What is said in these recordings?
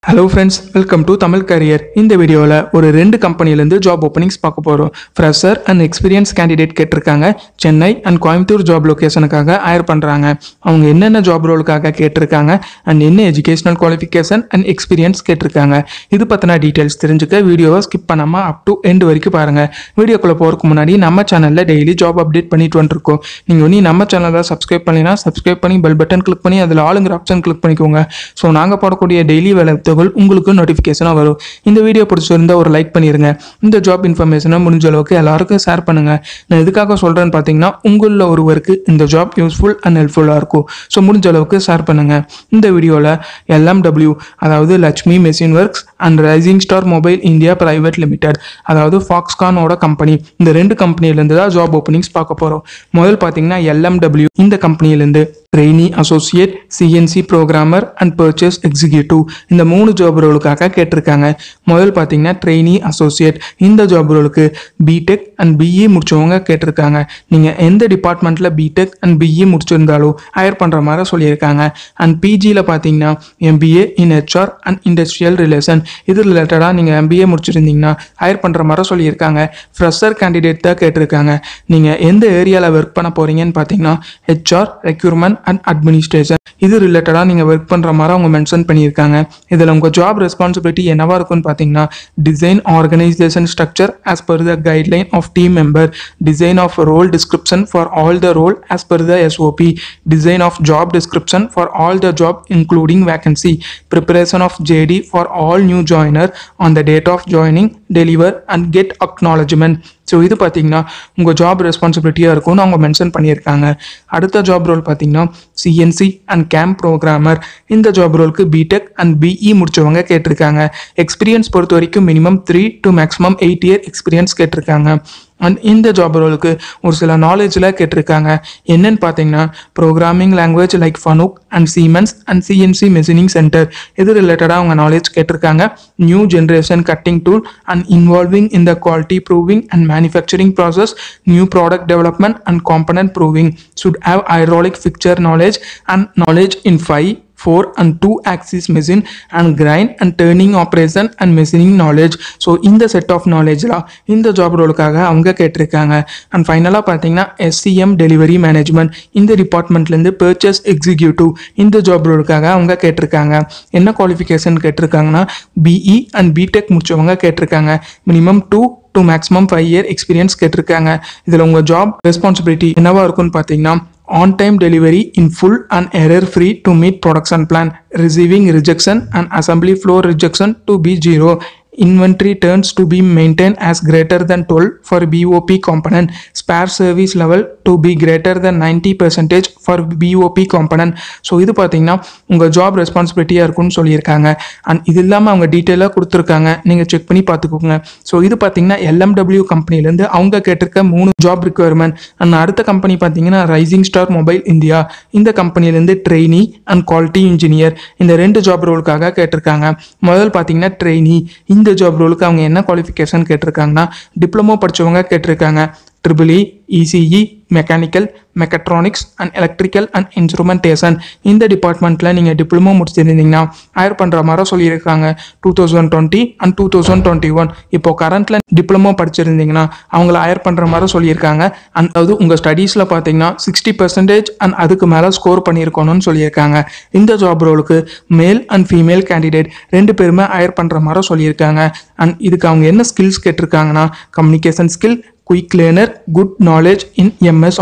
Hello friends, welcome to Tamil Career. இந்த வீடியோவில் ஒரு ரெண்டு கம்பெனிலேருந்து ஜாப் ஓப்பனிங்ஸ் பார்க்க போகிறோம். ஃப்ரெஷர் அண்ட் எக்ஸ்பீரியன்ஸ் கேண்டிடேட் கேட்டிருக்காங்க. சென்னை அண்ட் கோயம்புத்தூர் ஜாப் லொக்கேஷனுக்காக ஹையர் பண்ணுறாங்க. அவங்க என்னென்ன ஜாப் ரோலுக்காக கேட்டிருக்காங்க அண்ட் என்ன எஜுகேஷனல் குவாலிஃபிகேஷன் அண்ட் எக்ஸ்பீரியன்ஸ் கேட்டிருக்காங்க. இது பற்றின டீட்டெயில்ஸ் தெரிஞ்சுக்க வீடியோவை ஸ்கிப் பண்ணாமல் அப் டு எண்ட் வரைக்கும் பாருங்கள். வீடியோக்குள்ளே போகிறதுக்கு முன்னாடி நம்ம சேனலில் டெய்லி ஜாப் அப்டேட் பண்ணிட்டு வந்துருக்கோம். நீங்கள் ஒன்றும் நம்ம சேனலில் சப்ஸ்கிரைப் பண்ணினா சப்ஸ்கிரைப் பண்ணி பெல் பட்டன் கிளிக் பண்ணி அதில் ஆளுங்கிற ஆப்ஷன் கிளிக் பண்ணிக்கோங்க. ஸோ நாங்கள் போடக்கூடிய டெய்லி வேலை உங்களுக்கு நோட்டிஃபிகேஷனாக வரும். இந்த வீடியோ பிடிச்சிருந்தா ஒரு லைக் பண்ணிடுங்க. இந்த ஜாப் இன்ஃபர்மேஷனை முடிஞ்ச அளவுக்கு எல்லாருக்கும் ஷேர் பண்ணுங்க. நான் எதுக்காக சொல்கிறேன்னு பார்த்தீங்கன்னா உங்களில் ஒருவருக்கு இந்த ஜாப் யூஸ்ஃபுல் அண்ட் ஹெல்ப்ஃபுல்லாக இருக்கும். ஸோ முடிஞ்ச அளவுக்கு ஷேர் பண்ணுங்க. இந்த வீடியோவில் LMW அதாவது Lakshmi machine works and rising star mobile India private limited அதாவது ஃபாக்ஸ்கானோட கம்பெனி, இந்த ரெண்டு கம்பெனிலேருந்து தான் ஜாப் ஓப்பனிங்ஸ் பார்க்க போகிறோம். முதல் பார்த்தீங்கன்னா LMW இந்த கம்பெனிலேருந்து trainee associate, CNC programmer and purchase executive இந்த 3 ஜாப் ரோலுக்காக கேட்டிருக்காங்க. முதல் பார்த்தீங்கன்னா ட்ரெயினி அசோசியேட் இந்த ஜாப் ரோலுக்கு பிடெக் அண்ட் பிஇ முடிச்சவங்க கேட்டிருக்காங்க. நீங்கள் எந்த டிபார்ட்மெண்ட்டில் பிடெக் அண்ட் பிஇ முடிச்சிருந்தாலும் ஹையர் பண்ணுற மாதிரி சொல்லியிருக்காங்க. அண்ட் பிஜியில் பார்த்தீங்கன்னா MBA in HR and industrial relation இது ரிலேட்டடாக நீங்கள் MBA முடிச்சிருந்தீங்கன்னா ஹையர் பண்ணுற மாதிரி சொல்லியிருக்காங்க. ஃப்ரெஷர் கேண்டிடேட் தான் கேட்டிருக்காங்க. நீங்கள் எந்த ஏரியாவில் ஒர்க் பண்ண போகிறீங்கன்னு பார்த்தீங்கன்னா HR ரெக்யூர்மெண்ட் அண்ட் அட்மினிஸ்ட்ரேஷன் இது ரிலேட்டடாக நீங்கள் ஒர்க் பண்ணுற மாதிரி அவங்க மென்ஷன் பண்ணியிருக்காங்க. இதில் உங்கள் ஜாப் ரெஸ்பான்சிபிலிட்டி என்னவா இருக்குன்னு பார்த்தீங்கன்னா design organisation structure as per the guideline of team member, design of role description for all the role as per the SOP, design of job description for all the job including vacancy, preparation of JD for all new joiner on the date of joining, deliver and get acknowledgement. So இது பார்த்தீங்கன்னா உங்கள் job ரெஸ்பான்சிபிலிட்டியாக இருக்கும்னு அவங்க mention பண்ணியிருக்காங்க. அடுத்த job role பார்த்தீங்கன்னா CNC and கேம்ப் programmer இந்த ஜாப் ரோலுக்கு பிடெக் அண்ட் பிஇ முடிச்சவங்க கேட்டிருக்காங்க. எக்ஸ்பீரியன்ஸ் பொறுத்த வரைக்கும் minimum 3 to maximum 8 year experience கேட்டிருக்காங்க. அண்ட் இந்த ஜாப் ரோலுக்கு ஒரு சில நாலேஜில் கேட்டிருக்காங்க. என்னன்னு பார்த்தீங்கன்னா programming language like Fanuc and Siemens and CNC machining centre இது ரிலேட்டடாக அவங்க நாலேஜ் கேட்டிருக்காங்க. New generation cutting tool and involving in the quality proving and manufacturing process, new product development and component proving, should have hydraulic fixture knowledge and knowledge in 5, 4 and 2 axis machine and grind and turning operation and machining knowledge. So இந்த set of நாலேஜ்லாம் இந்த job ரோலுக்காக அவங்க கேட்டிருக்காங்க. And ஃபைனலாக பார்த்தீங்கன்னா SCM delivery management இந்த டிபார்ட்மெண்ட்லேருந்து பர்ச்சேஸ் எக்ஸிக்யூட்டிவ் இந்த ஜாப் ரோலுக்காக அவங்க கேட்டிருக்காங்க. என்ன குவாலிஃபிகேஷன் கேட்டிருக்காங்கன்னா BE அண்ட் BTech முடிச்சவங்க கேட்டிருக்காங்க. Minimum 2 to maximum 5 year experience கேட்டிருக்காங்க. இதில் உங்கள் ஜாப் ரெஸ்பான்சிபிலிட்டி என்னவா இருக்குன்னு பார்த்தீங்கன்னா on time delivery in full and error free to meet production plan, receiving rejection and assembly floor rejection to be 0, inventory turns to be maintained as greater than 12 for BOP component, spare service level to be greater than 90% for BOP component. So இது பார்த்தீங்கன்னா உங்கள் job ரெஸ்பான்சிபிலிட்டியாக இருக்குன்னு சொல்லியிருக்காங்க. And இது இல்லாமல் அவங்க டீட்டெயிலாக கொடுத்துருக்காங்க, நீங்கள் செக் பண்ணி பார்த்துக்கோங்க. ஸோ இது பார்த்தீங்கன்னா LMW கம்பெனிலேருந்து அவங்க கேட்டிருக்க 3 ஜாப் ரிக்வயர்மெண்ட். அண்ட் அடுத்த கம்பெனி பார்த்தீங்கன்னா ரைசிங் ஸ்டார் மொபைல் இந்தியா இந்த கம்பெனிலேருந்து ட்ரெயினி அண்ட் குவாலிட்டி இன்ஜினியர் இந்த 2 ஜாப் ரோலுக்காக கேட்டிருக்காங்க. முதல் பார்த்தீங்கன்னா ட்ரெயினி இந்த ஜாப் ரோலுக்கு அவங்க என்ன குவாலிஃபிகேஷன் கேட்டிருக்காங்கன்னா டிப்ளமோ படித்தவங்க கேட்டிருக்காங்க. EEE, ECE, mechanical, mechatronics and electrical and instrumentation இந்த டிபார்ட்மெண்ட்டில் நீங்கள் டிப்ளமோ முடிச்சிருந்தீங்கன்னா ஹையர் பண்ணுற மாதிரி சொல்லியிருக்காங்க. 2020 அண்ட் 2021 இப்போ கரண்ட்டில் டிப்ளமோ படிச்சிருந்தீங்கன்னா அவங்கள ஹையர் பண்ணுற மாதிரி சொல்லியிருக்காங்க. அண்ட் அதாவது உங்கள் ஸ்டடீஸில் பார்த்தீங்கன்னா 60% அண்ட் அதுக்கு மேலே ஸ்கோர் பண்ணியிருக்கணும்னு சொல்லியிருக்காங்க. இந்த ஜாப் ரோலுக்கு மேல் அண்ட் ஃபீமேல் கேண்டிடேட் 2 பேருமே ஹையர் பண்ணுற மாதிரி சொல்லியிருக்காங்க. அண்ட் இதுக்கு அவங்க என்ன ஸ்கில்ஸ் கேட்டிருக்காங்கன்னா communication skill, quick learner, good knowledge in MS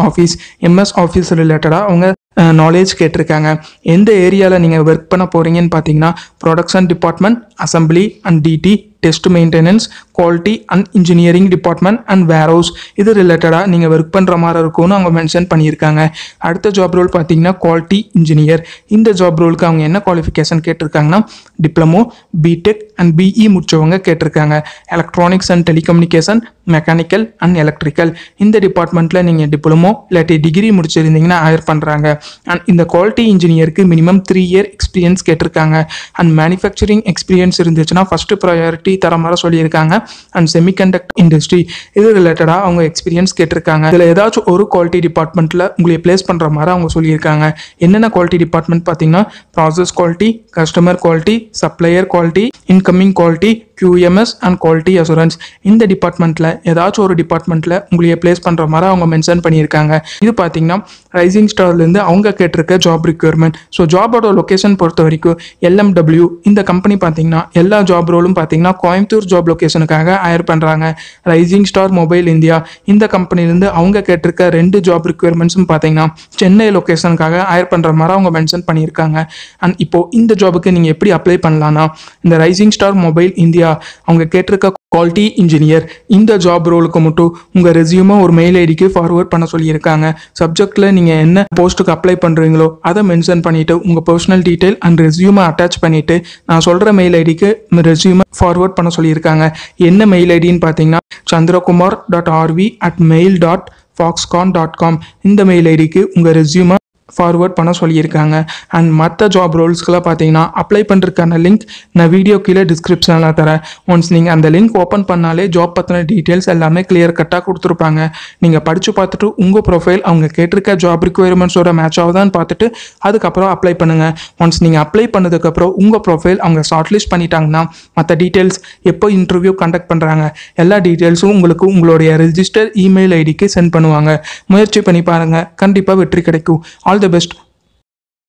office ரிலேட்டடாக அவங்க நாலேஜ் கேட்டிருக்காங்க. எந்த ஏரியாவில் நீங்கள் ஒர்க் பண்ண போகிறீங்கன்னு பார்த்தீங்கன்னா production department, assembly and DT, test maintenance, quality and engineering department and warehouse இது ரிலேட்டடாக நீங்கள் ஒர்க் பண்ணுற மாதிரி இருக்கும்னு அவங்க மென்ஷன் பண்ணியிருக்காங்க. அடுத்த ஜாப் ரோல் பார்த்தீங்கன்னா குவாலிட்டி இன்ஜினியர் இந்த ஜாப் ரோலுக்கு அவங்க என்ன குவாலிஃபிகேஷன் கேட்டிருக்காங்கன்னா டிப்ளமோ, BTech அண்ட் BE முடிச்சவங்க கேட்டிருக்காங்க. Electronics and telecommunication, mechanical and electrical இந்த டிபார்ட்மெண்ட்டில் நீங்கள் டிப்ளமோ இல்லாட்டி டிகிரி முடிச்சிருந்தீங்கன்னா ஹையர் பண்ணுறாங்க. அண்ட் இந்த குவாலிட்டி இன்ஜினியருக்கு மினிமம் 3 இயர் எக்ஸ்பீரியன்ஸ் கேட்டிருக்காங்க. அண்ட் மேனுஃபேக்சரிங் எக்ஸ்பீரியன்ஸ் இருந்துச்சுன்னா ஃபர்ஸ்ட் ப்ரையாரிட்டி தர மாதிரி சொல்லியிருக்காங்க. அண்ட் செமிகண்டக்டர் இண்டஸ்ட்ரி இது ரிலேட்டடாக அவங்க எக்ஸ்பீரியன்ஸ் கேட்டிருக்காங்க. இதில் ஏதாச்சும் ஒரு குவாலிட்டி டிபார்ட்மெண்ட்டில் உங்களை பிளேஸ் பண்ணுற மாதிரி அவங்க சொல்லியிருக்காங்க. என்னென்ன குவாலிட்டி டிபார்ட்மெண்ட் பார்த்தீங்கன்னா process quality, customer quality, supplier quality, incoming quality, QMS and quality assurance. இந்த டிபார்ட்மெண்ட்டில் ஏதாச்சும் ஒரு டிபார்ட்மெண்ட்டில் உங்களையே பிளேஸ் பண்ணுற மாதிரி அவங்க மென்ஷன் பண்ணியிருக்காங்க. இது பார்த்தீங்கன்னா ரைசிங் ஸ்டார்லேருந்து அவங்க கேட்டிருக்க ஜாப் ரிக்யர்மெண்ட். ஸோ ஜாபோட லொக்கேஷன் பொறுத்த வரைக்கும் LMW இந்த கம்பெனி பார்த்தீங்கன்னா எல்லா ஜாப் ரோலும் பார்த்தீங்கன்னா கோயம்புத்தூர் ஜாப் லொக்கேஷனுக்காக ஹையர் பண்ணுறாங்க. ரைசிங் ஸ்டார் மொபைல் இந்தியா இந்த கம்பெனிலேருந்து அவங்க கேட்டிருக்க 2 ஜாப் ரிக்யர்மெண்ட்ஸும் பார்த்தீங்கன்னா சென்னை லொக்கேஷனுக்காக ஹையர் பண்ணுற மாதிரி அவங்க மென்ஷன் பண்ணியிருக்காங்க. அண்ட் இப்போது இந்த ஜாபுக்கு நீங்கள் எப்படி அப்ளை பண்ணலான்னா இந்த ரைசிங் ஸ்டார் மொபைல் இந்தியா அவங்க கேட்டிருக்க குவாலிட்டி இன்ஜினியர் இந்த ஜாப் ரோலுக்கு மட்டும் உங்கள் ரெசியூமை ஒரு மெயில் ஐடிக்கு ஃபார்வர்ட் பண்ண சொல்லியிருக்காங்க. சப்ஜெக்டில் நீங்கள் என்ன போஸ்ட்டுக்கு அப்ளை பண்ணுறீங்களோ அதை மென்ஷன் பண்ணிவிட்டு உங்கள் பர்சனல் டீட்டெயில் அண்ட் ரெசியூமை அட்டாச் பண்ணிவிட்டு நான் சொல்கிற மெயில் ஐடிக்கு ரெசியூமை ஃபார்வர்ட் பண்ண சொல்லியிருக்காங்க. என்ன மெயில் ஐடின்னு பார்த்தீங்கன்னா chandrakumar.rv@mail.foxconn.com இந்த மெயில் ஐடிக்கு உங்கள் ரெசியூமை ஃபார்வர்ட் பண்ண சொல்லியிருக்காங்க. அண்ட் மற்ற ஜாப் ரோல்ஸ்க்கெல்லாம் பார்த்தீங்கன்னா அப்ளை பண்ணுறதுக்கான லிங்க் நான் வீடியோ கீழே டிஸ்கிரிப்ஷனில் தரேன். ஒன்ஸ் நீங்கள் அந்த லிங்க் ஓப்பன் பண்ணாலே ஜாப் பற்றின டீட்டெயில்ஸ் எல்லாமே கிளியர் கட்டாக கொடுத்துருப்பாங்க. நீங்கள் படித்து பார்த்துட்டு உங்கள் ப்ரொஃபைல் அவங்க கேட்டிருக்க ஜாப் ரிக்வயர்மெண்ட்ஸோட மேட்ச் ஆகுதான்னு பார்த்துட்டு அதுக்கப்புறம் அப்ளை பண்ணுங்கள். ஒன்ஸ் நீங்கள் அப்ளை பண்ணதுக்கப்புறம் உங்கள் ப்ரொஃபைல் அவங்க ஷார்ட் லிஸ்ட் பண்ணிட்டாங்கன்னா மற்ற டீட்டெயில்ஸ் எப்போ இன்டர்வியூ கண்டக்ட் பண்ணுறாங்க எல்லா டீட்டெயில்ஸும் உங்களுக்கு உங்களுடைய ரெஜிஸ்டர் இமெயில் ஐடிக்கு சென்ட் பண்ணுவாங்க. முயற்சி பண்ணி பாருங்கள், கண்டிப்பாக வெற்றி கிடைக்கும். All the best.